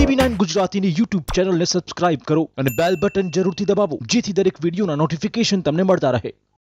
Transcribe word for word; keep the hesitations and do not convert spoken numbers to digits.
TV nine ગુજરાતીની YouTube ચેનલને subscribe કરો અને બેલ બટન જરૂરથી દબાવો જેથી દરેક વિડીયોના નોટિફિકેશન તમને મળતા રહે।